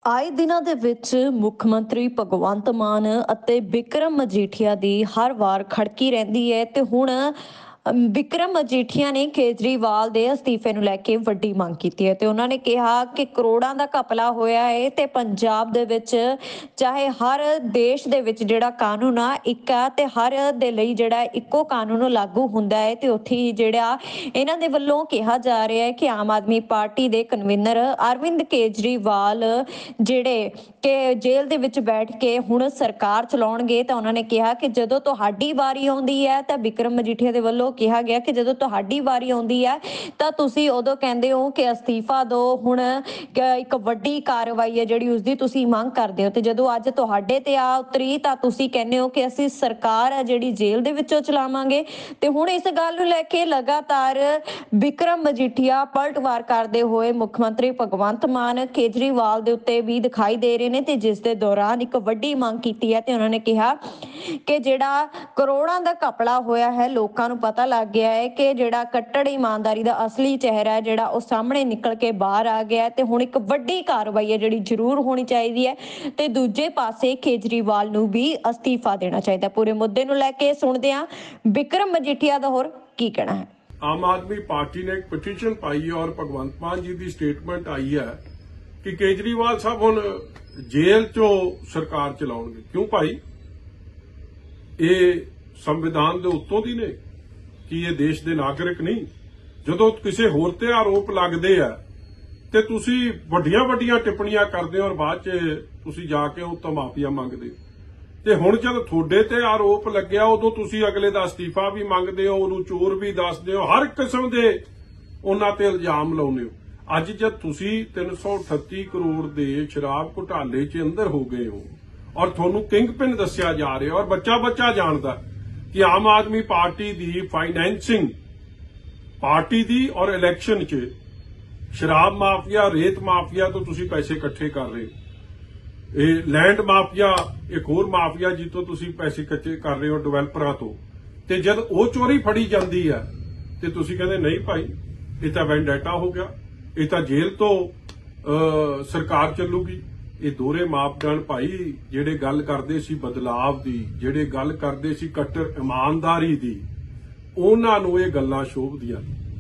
ਆਏ ਦਿਨਾਂ ਦੇ ਵਿੱਚ ਮੁੱਖ ਮੰਤਰੀ ਭਗਵੰਤ ਮਾਨ ਅਤੇ ਬਿਕਰਮ ਮਜੀਠੀਆ ਦੀ ਹਰ ਵਾਰ ਖੜਕੀ ਰਹਿੰਦੀ ਹੈ ਤੇ ਹੁਣ ਬਿਕਰਮ ਮਜੀਠੀਆ ਨੇ ਕੇਜਰੀਵਾਲ ਦੇ ਅਸਤੀਫੇ ਨੂੰ ਲੈ ਕੇ ਵੱਡੀ ਮੰਗ ਕੀਤੀ ਹੈ ਤੇ ਉਹਨਾਂ ਨੇ ਕਿਹਾ ਕਿ ਕਰੋੜਾਂ ਦਾ ਘਪਲਾ ਹੋਇਆ ਹੈ ਤੇ ਪੰਜਾਬ ਦੇ ਵਿੱਚ ਚਾਹੇ ਹਰ ਦੇਸ਼ ਦੇ ਵਿੱਚ ਜਿਹੜਾ ਕਾਨੂੰਨ ਆ ਇੱਕ ਆ ਤੇ ਹਰ ਦੇ ਲਈ ਜਿਹੜਾ ਇੱਕੋ ਕਾਨੂੰਨ ਲਾਗੂ ਹੁੰਦਾ ਹੈ ਤੇ ਉੱਥੇ ਹੀ ਜਿਹੜਾ ਇਹਨਾਂ ਦੇ ਵੱਲੋਂ ਕਿਹਾ ਜਾ ਰਿਹਾ ਹੈ ਕਿ ਆਮ ਆਦਮੀ ਪਾਰਟੀ ਦੇ ਕਨਵੀਨਰ ਅਰਵਿੰਦ ਕੇਜਰੀਵਾਲ ਜਿਹੜੇ ਕਿ ਜੇਲ੍ਹ ਦੇ ਵਿੱਚ ਬੈਠ ਕੇ ਹੁਣ ਸਰਕਾਰ ਚਲਾਉਣਗੇ ਤਾਂ ਉਹਨਾਂ ਨੇ ਕਿਹਾ ਕਿ ਜਦੋਂ ਤੁਹਾਡੀ ਵਾਰੀ ਆਉਂਦੀ ਹੈ ਤਾਂ ਬਿਕਰਮ ਮਜੀਠੀਆ ਦੇ ਵੱਲੋਂ ਕਿਹਾ ਗਿਆ ਕਿ ਜਦੋਂ ਤੁਹਾਡੀ ਵਾਰੀ ਆਉਂਦੀ ਹੈ ਤਾਂ ਤੁਸੀਂ ਉਦੋਂ ਕਹਿੰਦੇ ਹੋ ਕਿ ਅਸਤੀਫਾ ਦਿਓ। ਹੁਣ ਇੱਕ ਵੱਡੀ ਕਾਰਵਾਈ ਹੈ ਜਿਹੜੀ ਉਸਦੀ ਤੁਸੀਂ ਮੰਗ ਕਰਦੇ ਹੋ ਤੇ ਜਦੋਂ ਅੱਜ ਤੁਹਾਡੇ ਤੇ ਆ ਉਤਰੀ ਤਾਂ ਤੁਸੀਂ ਕਹਿੰਦੇ ਹੋ ਕਿ ਅਸੀਂ ਸਰਕਾਰ ਹੈ ਜਿਹੜੀ ਜੇਲ੍ਹ ਦੇ ਵਿੱਚੋਂ ਚਲਾਵਾਂਗੇ। ਤੇ ਹੁਣ ਇਸ ਗੱਲ ਨੂੰ ਲੈ ਕੇ ਲਗਾਤਾਰ ਬਿਕਰਮ ਮਜੀਠੀਆ ਪਲਟਵਾਰ ਕਰਦੇ ਹੋਏ ਮੁੱਖ ਮੰਤਰੀ ਭਗਵੰਤ ਮਾਨ ਕੇਜਰੀਵਾਲ ਦੇ ਉੱਤੇ ਵੀ ਦਿਖਾਈ ਦੇ ਰਹੇ ਨੇ ਤੇ ਜਿਸ ਦੇ ਦੌਰਾਨ ਇੱਕ ਵੱਡੀ ਮੰਗ ਕੀਤੀ ਹੈ ਤੇ ਉਹਨਾਂ ਨੇ ਕਿਹਾ ਕਿ ਜਿਹੜਾ ਕਰੋੜਾਂ ਦਾ ਘਪਲਾ ਹੋਇਆ ਹੈ ਲੋਕਾਂ ਨੂੰ ਪਤਾ ਲੱਗ ਗਿਆ ਹੈ ਕਿ ਜਿਹੜਾ ਕੱਟੜ ਇਮਾਨਦਾਰੀ ਦਾ ਅਸਲੀ ਚਿਹਰਾ ਹੈ ਜਿਹੜਾ ਉਹ ਸਾਹਮਣੇ ਨਿਕਲ ਕੇ ਬਾਹਰ ਆ ਗਿਆ ਤੇ ਹੁਣ ਇੱਕ ਵੱਡੀ ਕਾਰਵਾਈ ਹੈ ਜਿਹੜੀ ਜ਼ਰੂਰ ਹੋਣੀ ਚਾਹੀਦੀ ਹੈ ਤੇ ਦੂਜੇ ਪਾਸੇ ਕੇਜਰੀਵਾਲ ਨੂੰ ਵੀ ਅਸਤੀਫਾ ਦੇਣਾ ਚਾਹੀਦਾ। ਪੂਰੇ ਮੁੱਦੇ ਨੂੰ ਲੈ ਕੇ ਸੁਣਦੇ ਹਾਂ ਬਿਕਰਮ ਮਜੀਠੀਆ ਦਾ ਹੋਰ ਕੀ ਕਹਿਣਾ ਹੈ। आम आदमी पार्टी ने एक पिटीशन पाई है और भगवंत मान जी की स्टेटमेंट आई है कि केजरीवाल साहब हुण जेल चो सरकार चलाउणगे। क्यों भाई, ये संविधान दे उत्तों दी ने कि ये देश दे नागरिक नहीं? जदों किसी होर ते आरोप लगदे आ ते तुसी वड्डियां वड्डियां टिप्पणियां करदे हो और बाद च तुसी जाके उत्तों माफिया मंगदे हो। ਤੇ ਹੁਣ ਜਦ ਤੁਹਾਡੇ ਤੇ ਆਰੋਪ ਲੱਗਿਆ ਉਦੋਂ ਤੁਸੀਂ ਅਗਲੇ ਦਾ ਅਸਤੀਫਾ ਵੀ ਮੰਗਦੇ ਹੋ, ਉਹਨੂੰ ਚੋਰ ਵੀ ਦੱਸਦੇ ਹੋ, ਹਰ ਕਿਸਮ ਦੇ ਉਹਨਾਂ ਤੇ ਇਲਜ਼ਾਮ ਲਾਉਂਦੇ ਹੋ। ਅੱਜ ਜਦ ਤੁਸੀਂ 338 ਕਰੋੜ ਦੇ ਸ਼ਰਾਬ ਘੁਟਾਲੇ 'ਚ ਅੰਦਰ ਹੋ ਗਏ ਹੋ ਔਰ ਤੁਹਾਨੂੰ ਕਿੰਗਪਿਨ ਦੱਸਿਆ ਜਾ ਰਿਹਾ ਔਰ ਬੱਚਾ ਬੱਚਾ ਜਾਣਦਾ ਕਿ ਆਮ ਆਦਮੀ ਪਾਰਟੀ ਦੀ ਫਾਈਨੈਂਸਿੰਗ ਪਾਰਟੀ ਦੀ ਔਰ ਇਲੈਕਸ਼ਨ 'ਚ ਸ਼ਰਾਬ ਮਾਫੀਆ, ਰੇਤ ਮਾਫੀਆ ਤੋਂ ਤੁਸੀਂ ਪੈਸੇ ਇਕੱਠੇ ਕਰ ਰਹੇ ਹੋ। ਇਹ ਲੈਂਡ ਮਾਫੀਆ ਇੱਕ ਹੋਰ ਮਾਫੀਆ ਜਿੱਥੋਂ ਤੁਸੀਂ ਪੈਸੇ ਇਕੱਠੇ ਕਰ ਰਹੇ ਹੋ ਡਿਵੈਲਪਰਾਂ ਤੋਂ, ਤੇ ਜਦ ਉਹ ਚੋਰੀ ਫੜੀ ਜਾਂਦੀ ਹੈ ਤੇ ਤੁਸੀਂ ਕਹਿੰਦੇ ਨਹੀਂ ਭਾਈ ਇਹ ਤਾਂ ਵੈਂਡੇਟਾ ਹੋ ਗਿਆ, ਇਹ ਤਾਂ ਜੇਲ੍ਹ ਤੋਂ ਸਰਕਾਰ ਚੱਲੂਗੀ। ਇਹ ਦੋਹਰੇ ਮਾਪਦੰਡ ਭਾਈ, ਜਿਹੜੇ ਗੱਲ ਕਰਦੇ ਸੀ ਬਦਲਾਵ ਦੀ, ਜਿਹੜੇ ਗੱਲ ਕਰਦੇ ਸੀ ਕੱਟੜ ਇਮਾਨਦਾਰੀ ਦੀ, ਉਹਨਾਂ ਨੂੰ ਇਹ ਗੱਲਾਂ ਸ਼ੋਭਦੀਆਂ।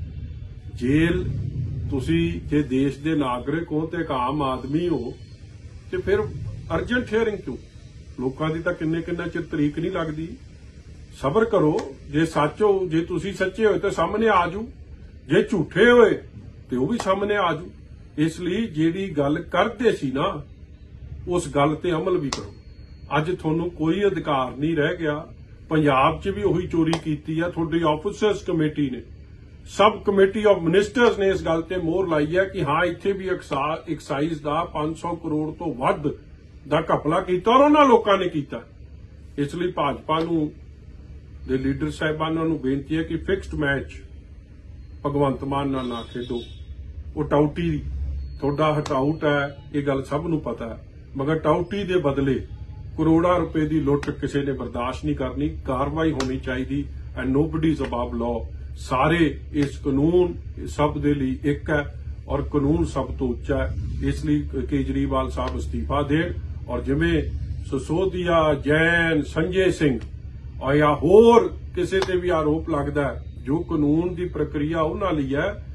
ਜੇਲ੍ਹ ਤੁਸੀਂ ਜੇ ਦੇਸ਼ ਦੇ ਨਾਗਰਿਕ ਹੋ ਤੇ ਇੱਕ ਆਮ ਆਦਮੀ ਹੋ ਤੇ ਫਿਰ ਅਰਜੈਂਟ ਹੀਅਰਿੰਗ ਕਿਉਂ? ਲੋਕਾਂ ਦੀ ਤਾਂ ਕਿੰਨੇ ਚਿਰ ਤਰੀਕ ਨਹੀਂ ਲੱਗਦੀ। ਸਬਰ ਕਰੋ, ਜੇ ਸੱਚ ਹੋ, ਜੇ ਤੁਸੀਂ ਸੱਚੇ ਹੋਏ ਤਾਂ ਸਾਹਮਣੇ ਆ ਜੂ, ਜੇ ਝੂਠੇ ਹੋਏ ਤੇ ਉਹ ਵੀ ਸਾਹਮਣੇ ਆ ਜੂ। ਇਸ ਲਈ ਜਿਹੜੀ ਗੱਲ ਕਰਦੇ ਸੀ ਨਾ ਉਸ ਗੱਲ ਤੇ ਅਮਲ ਵੀ ਕਰੋ। ਅੱਜ ਤੁਹਾਨੂੰ ਕੋਈ ਅਧਿਕਾਰ ਨਹੀਂ ਰਹਿ ਗਿਆ। ਪੰਜਾਬ 'ਚ ਵੀ ਉਹੀ ਚੋਰੀ ਕੀਤੀ ਆ। ਤੁਹਾਡੀ ਆਫਿਸਰਸ ਕਮੇਟੀ ਨੇ, ਸਬ ਕਮੇਟੀ ਆਫ ਮਿਨਿਸਟਰਸ ਨੇ ਇਸ ਗੱਲ ਤੇ ਮੋਹਰ ਲਾਈ ਹੈ ਕਿ ਹਾਂ ਇੱਥੇ ਵੀ ਐਕਸਾਈਜ਼ ਦਾ 500 ਕਰੋੜ ਤੋਂ ਵੱਧ ਦਾ ਘਪਲਾ ਕੀਤਾ ਔਰ ਉਹਨਾਂ ਲੋਕਾਂ ਨੇ ਕੀਤਾ। ਇਸ ਲਈ ਭਾਜਪਾ ਨੂੰ ਦੇ ਲੀਡਰ ਸਾਹਿਬਾਨਾਂ ਨੂੰ ਬੇਨਤੀ ਹੈ ਕਿ ਫਿਕਸਡ ਮੈਚ ਭਗਵੰਤ ਮਾਨ ਨਾਲ ਨਾ ਖੇਡੋ। ਉਹ ਟਾਊਟੀ ਤੁਹਾਡਾ ਹਟਾਊਟ ਹੈ, ਇਹ ਗੱਲ ਸਭ ਨੂੰ ਪਤਾ ਹੈ, ਮਗਰ ਟਾਊਟੀ ਦੇ ਬਦਲੇ ਕਰੋੜਾਂ ਰੁਪਏ ਦੀ ਲੁੱਟ ਕਿਸੇ ਨੇ ਬਰਦਾਸ਼ਤ ਨਹੀਂ ਕਰਨੀ। ਕਾਰਵਾਈ ਹੋਣੀ ਚਾਹੀਦੀ and nobody is above law. ਸਾਰੇ ਇਸ ਕਾਨੂੰਨ ਸਭ ਦੇ ਲਈ ਇੱਕ ਹੈ ਔਰ ਕਾਨੂੰਨ ਸਭ ਤੋਂ ਉੱਚਾ ਹੈ। ਇਸ ਲਈ ਕੇਜਰੀਵਾਲ ਸਾਹਿਬ ਅਸਤੀਫਾ ਦੇਣ ਔਰ ਜਿਵੇਂ ਸਸੋਦੀਆ, ਜੈਨ, ਸੰਜੇ ਸਿੰਘ ਜਾਂ ਹੋਰ ਕਿਸੇ ਤੇ ਵੀ ਆਰੋਪ ਲੱਗਦਾ, ਜੋ ਕਾਨੂੰਨ ਦੀ ਪ੍ਰਕਿਰਿਆ ਉਹਨਾਂ ਲਈ ਹੈ